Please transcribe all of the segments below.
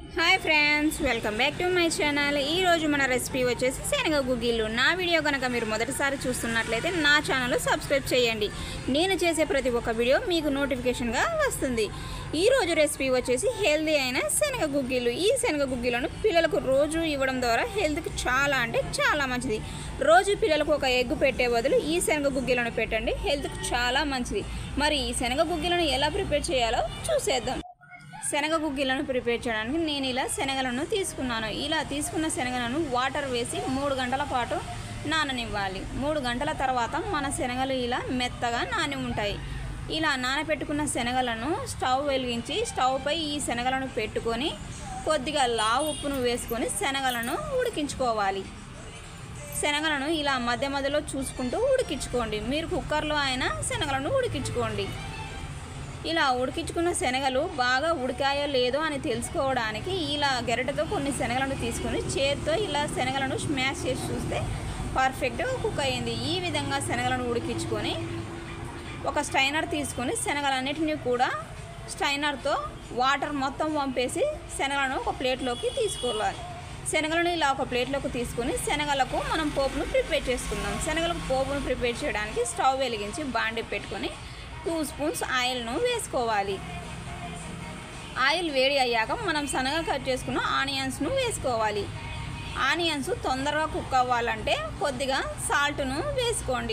Hi friends welcome back to my channel मन recipe वे శనగ గుగ్గిళ్ళు ना वीडियो కనుక మీరు మొదటిసారి చూస్తున్నట్లయితే నా ఛానల్ సబ్స్క్రైబ్ చేయండి। నేను చేసే ప్రతి ఒక్క వీడియో మీకు నోటిఫికేషన్ గా వస్తుంది। ఈ రోజు రెసిపీ వచ్చేసి హెల్తీ అయిన శనగ గుగ్గిళ్ళు। ఈ శనగ గుగ్గిళ్ళను పిల్లలకు రోజు ఇవ్వడం ద్వారా హెల్త్ కి చాలా అంటే చాలా మంచిది। రోజు పిల్లలకు ఒక ఎగ్ పెట్టే బదులు ఈ శనగ గుగ్గిళ్ళను పెట్టండి, హెల్త్ కి చాలా మంచిది। మరి ఈ శనగ గుగ్గిళ్ళను ఎలా ప్రిపేర్ చేయాలో చూసేద్దాం। శనగ గుగ్గిళ్ళను ప్రిపేర్ చేయడానికి నేను ఇలా శనగలను తీసుకున్నాను। ఇలా తీసుకున్న శనగలను వాటర్ వేసి 3 గంటల పాటు నాననివ్వాలి। 3 గంటల తర్వాత మన శనగలు ఇలా మెత్తగా నాని ఉంటాయి। ఇలా నానబెట్టుకున్న శనగలను స్టవ్ వెలిగించి స్టవ్ పై ఈ శనగలను పెట్టుకొని కొద్దిగా లావు ఉప్పును వేసుకొని శనగలను ఉడికించుకోవాలి। శనగలను ఇలా మధ్య మధ్యలో చూసుకుంటూ ఉడికించుకోండి। మీరు కుక్కర్లో అయినా శనగలను ఉడికించుకోండి। ఇలా ఉడికించుకున్న శనగలు బాగా ఉడికాయో లేదో అని తెలుసుకోవడానికి ఇలా గరిటెతో కొన్ని శనగలను తీసుకొని చేత్తో ఇలా శనగలను స్మాష్ చేసి చూస్తే పర్ఫెక్ట్గా కుక్ అయ్యింది। ఈ విధంగా శనగలను ఉడికించుకొని ఒక స్ట్రైనర్ తీసుకొని శనగలన్నిటిని కూడా స్ట్రైనర్తో వాటర్ మొత్తం వంపేసి శనగలను ఒక ప్లేట్లోకి తీసుకోవాలి। శనగలను ఇలా ఒక ప్లేట్లోకి తీసుకొని శనగలకు మనం పోపును ప్రిపేర్ చేసుకుందాం। శనగలకు పోపును ప్రిపేర్ చేయడానికి స్టవ్ వెలిగించి బాండి పెట్టుకొని 2 స్పూన్స్ ఆయిల్ను వేసుకోవాలి। ఆయిల్ వేడి అయ్యాక మనం సన్నగా కట్ చేసుకున్న ఆనియన్స్ను వేసుకోవాలి। ఆనియన్స్ తొందరగా కుక్ అవ్వాలంటే కొద్దిగా సాల్ట్ను వేసుకోండి।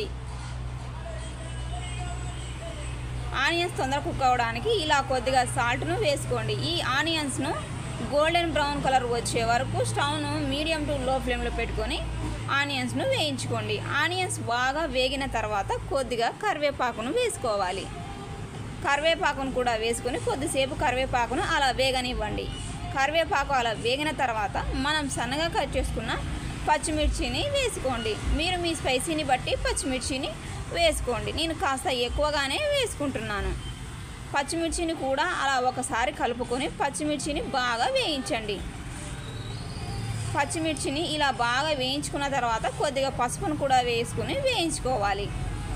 ఆనియన్స్ తొందరగా కుక్ అవ్వడానికి ఇలా కొద్దిగా సాల్ట్ను వేసుకోండి। ఈ ఆనియన్స్ను గోల్డెన్ బ్రౌన్ కలర్ వచ్చే వరకు స్టవ్ను మీడియం టు లో ఫ్లేమ్లో పెట్టుకొని ఆనియన్స్ను వేయించుకోండి। ఆనియన్స్ బాగా వేగిన తర్వాత కొద్దిగా కరివేపాకును వేసుకోవాలి। కరివేపాకును కూడా వేసుకొని కొద్దిసేపు కరివేపాకును అలా వేగనివ్వండి। కరివేపాకు అలా వేగిన తర్వాత మనం సన్నగా కట్ చేసుకున్న పచ్చిమిర్చిని వేసుకోండి। మీరు మీ స్పైసీని బట్టి పచ్చిమిర్చిని వేసుకోండి। నేను కాస్త ఎక్కువగానే వేసుకుంటున్నాను। పచ్చిమిర్చిని కూడా అలా ఒకసారి కలుపుకొని పచ్చిమిర్చిని బాగా వేయించండి। పచ్చిమిర్చిని ఇలా బాగా వేయించుకున్న తర్వాత కొద్దిగా పసుపును కూడా వేసుకుని వేయించుకోవాలి।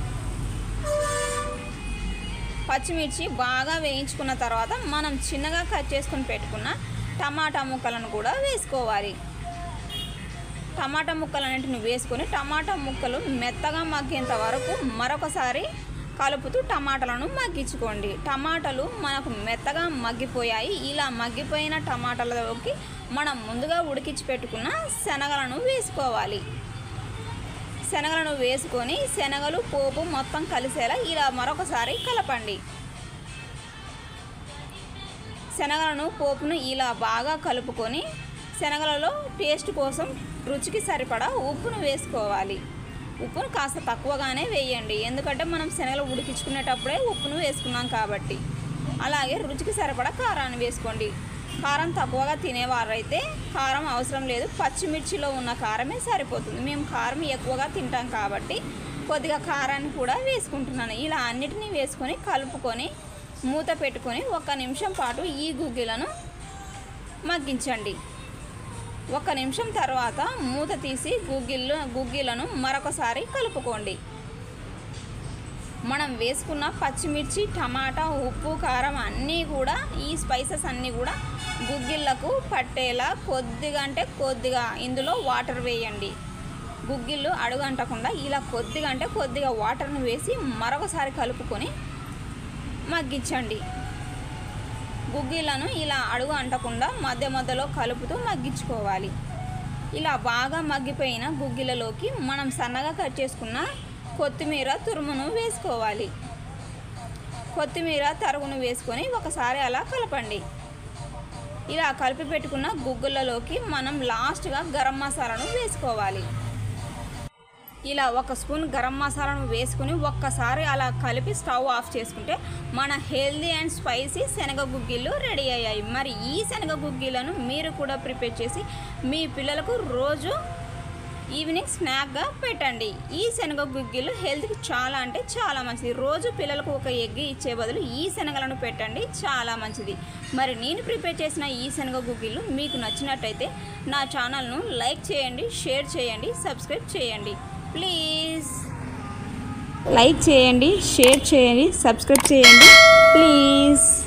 పచ్చిమిర్చి బాగా వేయించుకున్న తర్వాత మనం చిన్నగా కట్ చేసుకుని పెట్టుకున్న టమాటా ముక్కలను కూడా వేసుకోవాలి। టమాటా ముక్కలన్నింటిని వేసుకొని టమాటా ముక్కలు మెత్తగా మగ్గేంత వరకు మరొకసారి కలుపుతూ టమాటాలను మగ్గించుకోండి। టమాటాలు మనకు మెత్తగా మగ్గిపోయాయి। ఇలా మగ్గిపోయిన టమాటాలలోకి మనం ముందుగా ఉడికించి పెట్టుకున్న శనగలను వేసుకోవాలి। శనగలను వేసుకొని శనగలు పోపు మొత్తం కలిసేలా ఇలా మరొకసారి కలపండి। శనగలను పోపును ఇలా బాగా కలుపుకొని శనగలలో టేస్ట్ కోసం రుచికి సరిపడా ఉప్పును వేసుకోవాలి। ఉప్పును కాస్త తక్కువగానే వేయండి, ఎందుకంటే మనం శనగలు ఉడికించుకునేటప్పుడే ఉప్పును వేసుకున్నాం కాబట్టి। అలాగే రుచికి సరిపడా కారాన్ని వేసుకోండి। కారం తక్కువగా తినేవారైతే కారం అవసరం లేదు, పచ్చిమిర్చిలో ఉన్న కారమే సరిపోతుంది। మేము కారం ఎక్కువగా తింటాం కాబట్టి కొద్దిగా కారాన్ని కూడా వేసుకుంటున్నాను। ఇలా అన్నిటినీ వేసుకొని కలుపుకొని మూత పెట్టుకొని 1 నిమిషం పాటు ఈ గుగ్గిలను మగ్గించండి। 1 నిమిషం తర్వాత మూత తీసి గుగ్గిలను మరొకసారి కలుపుకోండి। మనం వేసుకున్న పచ్చిమిర్చి, టమాటా, ఉప్పు, కారం అన్నీ కూడా ఈ స్పైసెస్ అన్నీ కూడా గుగ్గిళ్ళకు పట్టేలా కొద్దిగా అంటే కొద్దిగా ఇందులో వాటర్ వేయండి। గుగ్గిళ్ళు అడుగంటకుండా ఇలా కొద్దిగా అంటే కొద్దిగా వాటర్ను వేసి మరొకసారి కలుపుకొని మగ్గించండి। గుగ్గిళ్ళను ఇలా అడుగు అంటకుండా మధ్య మధ్యలో కలుపుతూ మగ్గించుకోవాలి। ఇలా బాగా మగ్గిపోయిన గుగ్గిళ్ళలోకి మనం సన్నగా కట్ చేసుకున్న కొత్తిమీర తురుమును వేసుకోవాలి। కొత్తిమీర తరుగును వేసుకొని ఒకసారి అలా కలపండి। ఇలా కలిపి పెట్టుకున్న గుగ్గిళ్ళలోకి మనం లాస్ట్గా గరం మసాలాను వేసుకోవాలి। ఇలా 1 స్పూన్ గరం మసాలాను వేసుకుని ఒక్కసారి అలా కలిపి స్టవ్ ఆఫ్ చేసుకుంటే మన హెల్దీ అండ్ స్పైసీ శనగ గుగ్గిళ్ళు రెడీ అయ్యాయి। మరి ఈ శనగ గుగ్గిళ్ళను మీరు కూడా ప్రిపేర్ చేసి మీ పిల్లలకు రోజు ఈవినింగ్ స్నాక్గా పెట్టండి। ఈ శనగ గుగ్గిళ్ళు హెల్త్కి చాలా అంటే చాలా మంచిది। రోజు పిల్లలకు ఒక ఎగ్ ఇచ్చే బదులు ఈ శనగలను పెట్టండి, చాలా మంచిది। మరి నేను ప్రిపేర్ చేసిన ఈ శనగ గుగ్గిళ్ళు మీకు నచ్చినట్టయితే నా ఛానల్ను లైక్ చేయండి, షేర్ చేయండి, సబ్స్క్రైబ్ చేయండి ప్లీజ్। లైక్ చేయండి, షేర్ చేయండి, సబ్స్క్రైబ్ చేయండి ప్లీజ్।